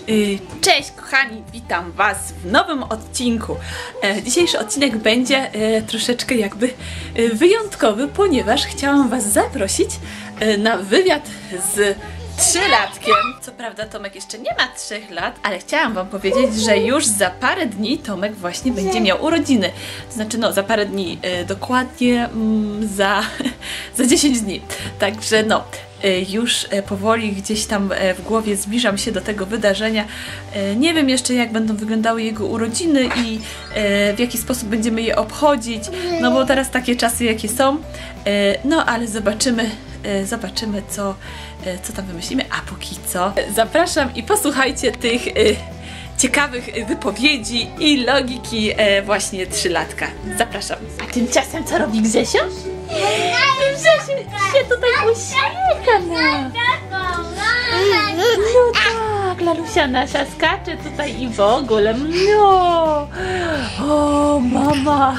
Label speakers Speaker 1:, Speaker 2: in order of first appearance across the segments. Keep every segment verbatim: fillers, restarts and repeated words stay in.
Speaker 1: Cześć kochani, witam Was w nowym odcinku. Dzisiejszy odcinek będzie troszeczkę jakby wyjątkowy, ponieważ chciałam Was zaprosić na wywiad z trzylatkiem. Co prawda Tomek jeszcze nie ma trzech lat, ale chciałam Wam powiedzieć, że już za parę dni Tomek właśnie będzie miał urodziny. To znaczy no za parę dni, dokładnie mm, za, za dziesięć dni. Także no już powoli gdzieś tam w głowie zbliżam się do tego wydarzenia. Nie wiem jeszcze, jak będą wyglądały jego urodziny i w jaki sposób będziemy je obchodzić, no bo teraz takie czasy jakie są, no ale zobaczymy, zobaczymy co, co tam wymyślimy, a póki co zapraszam i posłuchajcie tych ciekawych wypowiedzi i logiki właśnie trzylatka. Zapraszam. A tymczasem co robi Grzesio? Grzesio się tutaj uśmiecha. No tak, Lalusia nasza skacze tutaj i w ogóle. No. O, mama.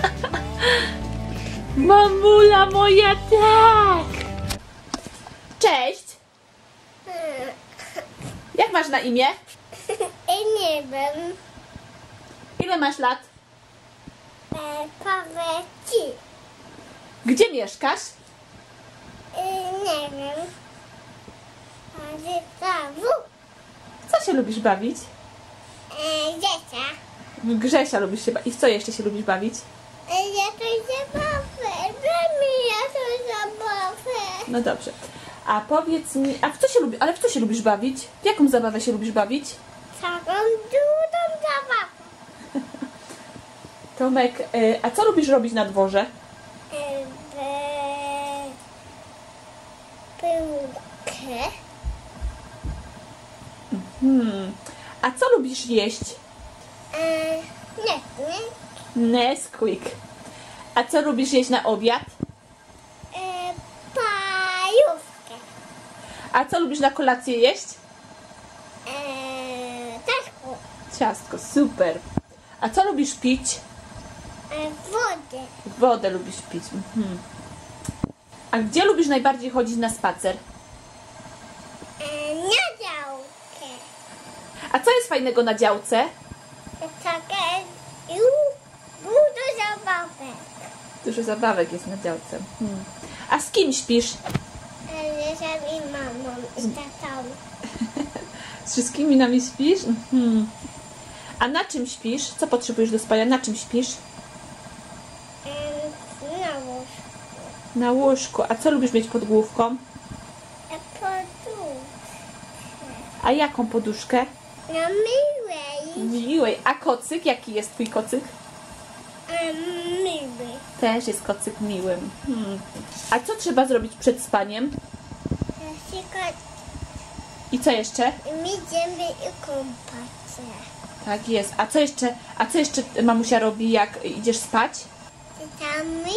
Speaker 1: Mamula moja, tak. Cześć. Jak masz na imię?
Speaker 2: Nie wiem.
Speaker 1: Ile masz lat?
Speaker 2: E, powiem ci.
Speaker 1: Gdzie mieszkasz?
Speaker 2: E, nie wiem. Ale znowu.
Speaker 1: Co się lubisz bawić?
Speaker 2: E, Dziecia.
Speaker 1: W Grzesia lubisz się bawić. I w co jeszcze się lubisz bawić?
Speaker 2: E, ja to zabawę. Dla mnie ja to zabawę.
Speaker 1: No dobrze. A powiedz mi, a w co się lubi, ale w co się lubisz bawić? W jaką zabawę się lubisz bawić?
Speaker 2: Taką dużą zabawę.
Speaker 1: Tomek, y, a co lubisz robić na dworze?
Speaker 2: E, be... Pyłkę.
Speaker 1: Hmm. A co lubisz jeść?
Speaker 2: E, nie, nie.
Speaker 1: Nesquik. A co lubisz jeść na obiad?
Speaker 2: E, pajówkę.
Speaker 1: A co lubisz na kolację jeść?
Speaker 2: E, taśku.
Speaker 1: Ciastko, super. A co lubisz pić?
Speaker 2: E, wodę.
Speaker 1: Wodę lubisz pić. Mhm. A gdzie lubisz najbardziej chodzić na spacer?
Speaker 2: E, na działkę.
Speaker 1: A co jest fajnego na działce?
Speaker 2: Takie ju- dużo zabawek.
Speaker 1: Dużo zabawek jest na działce. Hmm. A z kim śpisz?
Speaker 2: E, i mamą i tatą.
Speaker 1: Z wszystkimi nami śpisz? Mhm. A na czym śpisz? Co potrzebujesz do spania? Na czym śpisz?
Speaker 2: E, na łóżku.
Speaker 1: Na łóżku. A co lubisz mieć pod główką?
Speaker 2: E, poduszkę.
Speaker 1: A jaką poduszkę?
Speaker 2: Na miłej.
Speaker 1: Miłej. A kocyk? Jaki jest twój kocyk?
Speaker 2: E, miły.
Speaker 1: Też jest kocyk miłym. Hmm. A co trzeba zrobić przed spaniem?
Speaker 2: E, Tylko
Speaker 1: I co jeszcze?
Speaker 2: idziemy i kąpać się.
Speaker 1: Tak jest. A co jeszcze, a co jeszcze mamusia robi, jak idziesz spać?
Speaker 2: Czytamy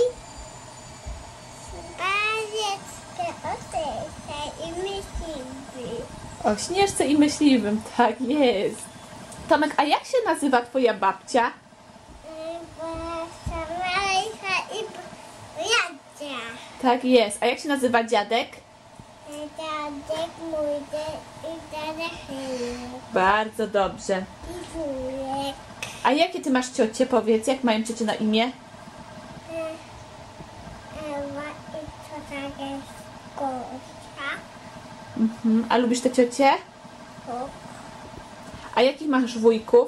Speaker 2: bajeczkę o tej i myślimy.
Speaker 1: O śnieżce i myśliwym. Tak jest. Tomek, a jak się nazywa twoja babcia?
Speaker 2: Marysia i Jadzia.
Speaker 1: Tak jest. A jak się nazywa dziadek?
Speaker 2: Dziadek mój i dziadek
Speaker 1: Bardzo dobrze.
Speaker 2: i wujek.
Speaker 1: A jakie ty masz ciocie? Powiedz, jak mają ciocie na imię?
Speaker 2: Ewa i co tak jest Gosia.
Speaker 1: Mhm. A lubisz te ciocie?
Speaker 2: O,
Speaker 1: A jakich masz wujków?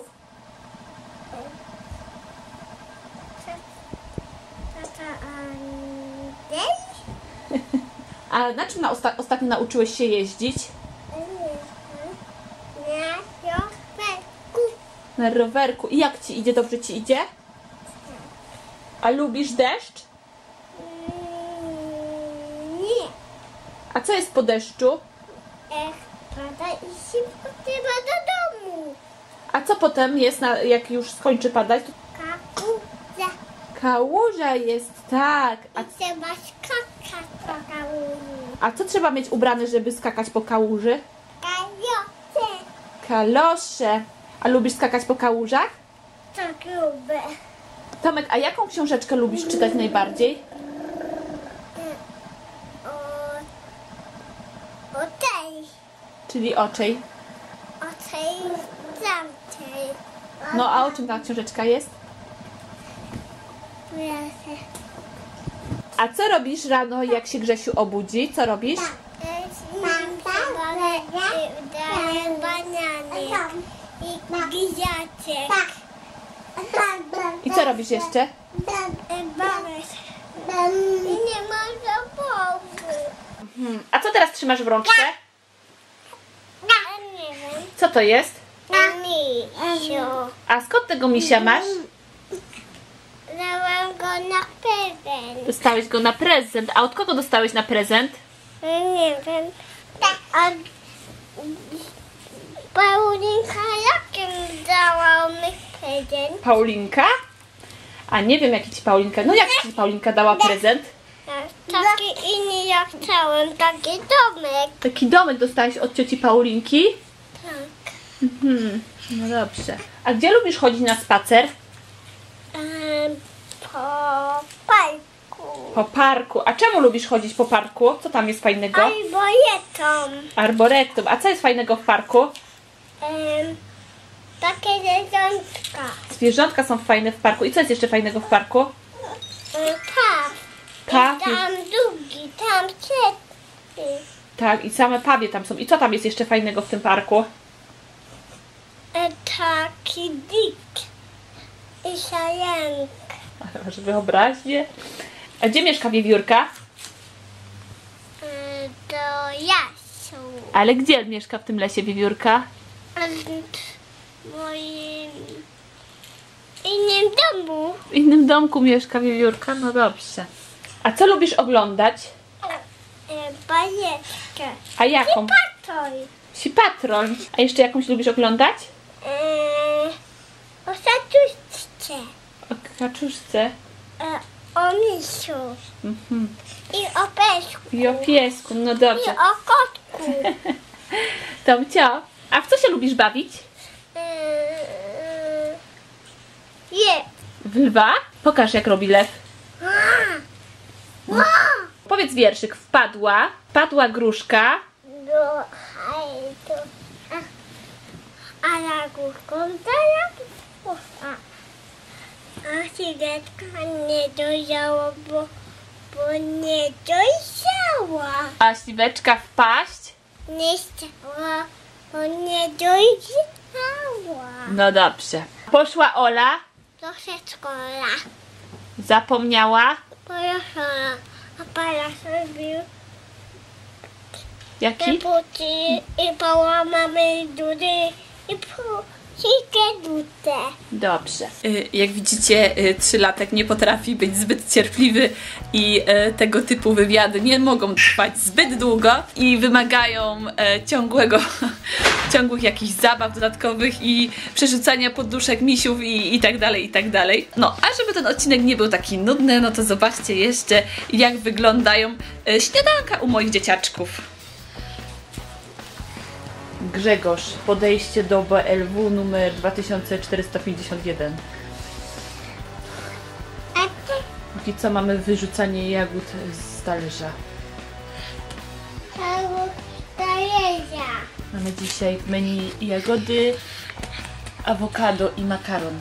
Speaker 2: tata Andrzej.
Speaker 1: A na czym na osta ostatnio nauczyłeś się jeździć?
Speaker 2: Na rowerku.
Speaker 1: Na rowerku. I jak ci idzie? Dobrze ci idzie? A lubisz deszcz?
Speaker 2: Mm, Nie.
Speaker 1: A co jest po deszczu?
Speaker 2: Ech, pada i szybko trzeba do domu.
Speaker 1: A co potem jest, na, jak już skończy padać?
Speaker 2: Kapuza.
Speaker 1: Kałuża jest, tak. A,
Speaker 2: I trzeba skakać po kałuży.
Speaker 1: a co trzeba mieć ubrane, żeby skakać po kałuży?
Speaker 2: Kajoce.
Speaker 1: Kalosze. A lubisz skakać po kałużach?
Speaker 2: Tak lubię.
Speaker 1: Tomek, a jaką książeczkę lubisz czytać najbardziej?
Speaker 2: O, o tej.
Speaker 1: Czyli o czej?
Speaker 2: O tej
Speaker 1: No a o czym ta książeczka jest? A co robisz rano, jak się Grzesiu obudzi? Co robisz?
Speaker 2: Daję bananek i giziaczek.
Speaker 1: I co robisz jeszcze?
Speaker 2: I nie ma zabawy.
Speaker 1: Hmm. A co teraz trzymasz w rączce?
Speaker 2: Nie wiem.
Speaker 1: Co to jest?
Speaker 2: Misiu.
Speaker 1: A skąd tego misia masz?
Speaker 2: Dałam go na prezent.
Speaker 1: Dostałeś go na prezent. A od kogo dostałeś na prezent?
Speaker 2: Nie wiem. A Paulinka jakim dała mi prezent?
Speaker 1: Paulinka? A nie wiem, jaki ci Paulinka... No jak ci Paulinka dała prezent?
Speaker 2: Taki inny jak chciałem, taki domek.
Speaker 1: Taki domek dostałeś od cioci Paulinki?
Speaker 2: Tak.
Speaker 1: Mhm. No dobrze. A gdzie lubisz chodzić na spacer?
Speaker 2: Um, po parku.
Speaker 1: Po parku. A czemu lubisz chodzić po parku? Co tam jest fajnego?
Speaker 2: Albo jetą.
Speaker 1: Arboretum. A co jest fajnego w parku?
Speaker 2: Um, takie zwierzątka.
Speaker 1: Zwierzątka są fajne w parku. I co jest jeszcze fajnego w parku?
Speaker 2: Um, paw.
Speaker 1: Paw.
Speaker 2: I tam długi, tam ciepły.
Speaker 1: Tak, i same pawie tam są. I co tam jest jeszcze fajnego w tym parku?
Speaker 2: E, taki dik. I sajenk.
Speaker 1: Masz wyobraźnię. A gdzie mieszka wiewiórka?
Speaker 2: E, do Jasiu.
Speaker 1: Ale gdzie mieszka w tym lesie wiewiórka?
Speaker 2: W moim innym domu.
Speaker 1: W innym domku mieszka wiewiórka? No dobrze. A co lubisz oglądać?
Speaker 2: E, bajeczkę.
Speaker 1: A jaką?
Speaker 2: Patrol.
Speaker 1: Psi Patrol. A jeszcze jakąś lubisz oglądać?
Speaker 2: E, o satuszce.
Speaker 1: O kaczuszce.
Speaker 2: E, o misiu.
Speaker 1: Mhm.
Speaker 2: I o peszku.
Speaker 1: I o piesku. No
Speaker 2: I
Speaker 1: dobrze.
Speaker 2: o kotku.
Speaker 1: Tomcio, a w co się lubisz bawić?
Speaker 2: e, je.
Speaker 1: W lwa? Pokaż, jak robi lew. Powiedz wierszyk. Wpadła, wpadła gruszka.
Speaker 2: Do hajdu. A, a na górką zaraz. A, a sidetka nie dojrzała, bo, bo nie dojrzała.
Speaker 1: A śliweczka wpaść?
Speaker 2: Nie chciała, bo nie dojrzała.
Speaker 1: No dobrze. Poszła Ola,
Speaker 2: Do przedszkola.
Speaker 1: zapomniała.
Speaker 2: Pojechała, a pana zrobił te
Speaker 1: Jaki?
Speaker 2: buty i połamamy dudy i wszystkie dute.
Speaker 1: Dobrze. Jak widzicie, trzylatek nie potrafi być zbyt cierpliwy i tego typu wywiady nie mogą trwać zbyt długo i wymagają ciągłego, ciągłych jakichś zabaw dodatkowych i przerzucania poduszek, misiów i, i tak dalej, i tak dalej. No, a żeby ten odcinek nie był taki nudny, no to zobaczcie jeszcze, jak wyglądają śniadanka u moich dzieciaczków. Grzegorz, podejście do B L W numer dwa tysiące czterysta pięćdziesiąt jeden.
Speaker 2: A ty?
Speaker 1: Póki co mamy wyrzucanie jagód z talerza.
Speaker 2: Talerza.
Speaker 1: Mamy dzisiaj w menu jagody, awokado i makaron.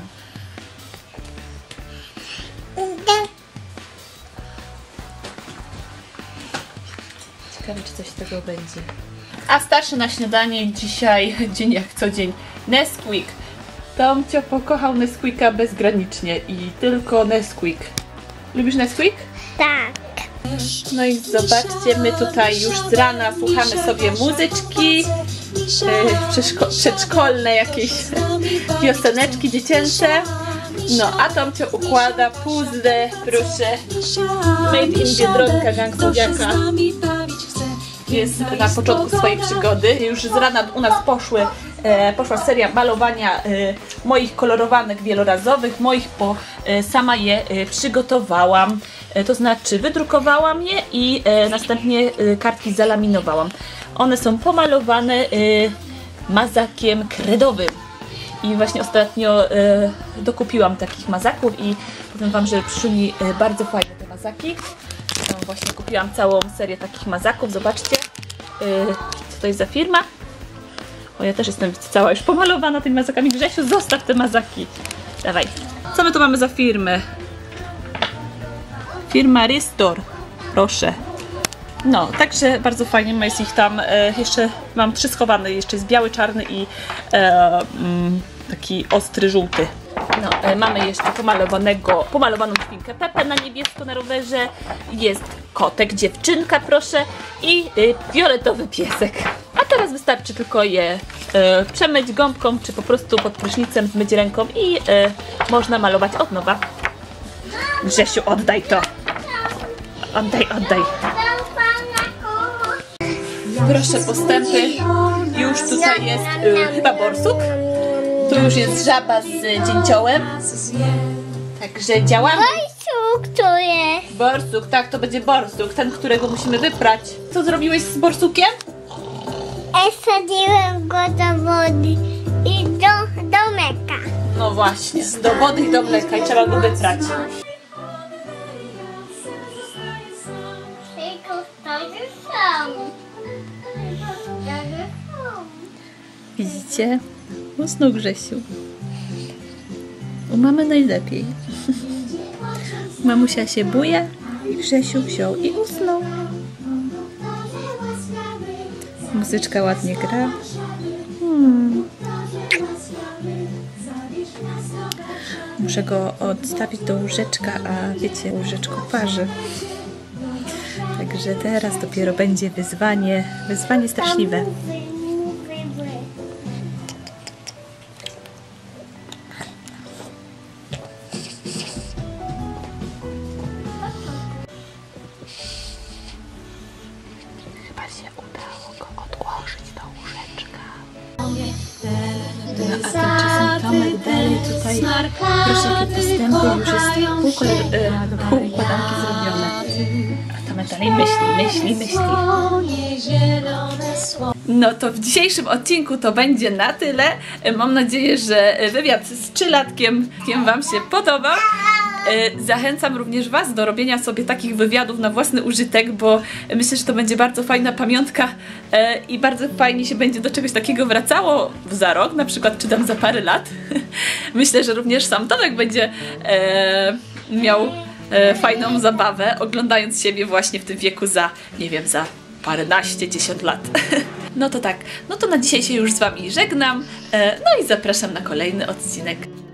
Speaker 1: Ciekawe, czy coś z tego będzie. A starszy na śniadanie dzisiaj, dzień jak co dzień, Nesquik. Tomcio pokochał Nesquika bezgranicznie i tylko Nesquik. Lubisz Nesquik?
Speaker 2: Tak.
Speaker 1: No i zobaczcie, my tutaj już z rana słuchamy sobie muzyczki, yy, przedszko przedszkolne jakieś pioseneczki dziecięce. No, a Tomcio układa puzzle, proszę. Made in Biedronka Gangsowiaka. Jest na początku swojej przygody. Już z rana u nas poszły, e, poszła seria malowania e, moich kolorowanek wielorazowych, moich, bo e, sama je e, przygotowałam. E, to znaczy wydrukowałam je i e, następnie e, kartki zalaminowałam. One są pomalowane e, mazakiem kredowym. I właśnie ostatnio e, dokupiłam takich mazaków i powiem wam, że przyszły mi e, bardzo fajne te mazaki. No, właśnie kupiłam całą serię takich mazaków, zobaczcie, yy, co to jest za firma. O, ja też jestem cała już pomalowana tymi mazakami. Grzesiu, zostaw te mazaki. Dawaj. Co my tu mamy za firmę? Firma Restore. Proszę. No, także bardzo fajnie, jest ich tam, e, jeszcze mam trzy schowane, jeszcze jest biały, czarny i e, mm, taki ostry, żółty. No, e, mamy jeszcze pomalowanego, pomalowaną świnkę Pepę na niebiesko na rowerze, jest kotek, dziewczynka proszę i e, fioletowy piesek. A teraz wystarczy tylko je e, przemyć gąbką, czy po prostu pod prysznicem zmyć ręką i e, można malować od nowa. Grzesiu, oddaj to. Oddaj, oddaj. Proszę, postępy. Już tutaj jest y, chyba borsuk. Tu już jest żaba z dzięciołem. Także działamy.
Speaker 2: Borsuk to jest.
Speaker 1: Borsuk, tak, to będzie borsuk, ten, którego musimy wyprać. Co zrobiłeś z borsukiem?
Speaker 2: Wsadziłem go do wody i do, do mleka.
Speaker 1: No właśnie, do wody i do mleka i trzeba go wyprać. Widzicie? Usnął Grzesiu. U mamy najlepiej. Mamusia się buje i Grzesiu wziął i usnął. Muzyczka ładnie gra. Hmm. Muszę go odstawić do łóżeczka, a wiecie, łóżeczko parzy. Także teraz dopiero będzie wyzwanie, wyzwanie straszliwe. Chyba się udało go odłożyć do łóżeczka. No, a tymczasem Tomek dalej tutaj, proszę, jakie postępy, już jest pół, kolor, e, pół układanki zrobione. A Tomek dalej myśli, myśli, myśli. No to w dzisiejszym odcinku to będzie na tyle. Mam nadzieję, że wywiad z trzylatkiem wam się podobał. Zachęcam również was do robienia sobie takich wywiadów na własny użytek, bo myślę, że to będzie bardzo fajna pamiątka i bardzo fajnie się będzie do czegoś takiego wracało za rok, na przykład czy tam za parę lat. Myślę, że również sam Tomek będzie miał fajną zabawę, oglądając siebie właśnie w tym wieku za, nie wiem, za paręnaście, dziesięć lat. No to tak, no to na dzisiaj się już z wami żegnam, no i zapraszam na kolejny odcinek.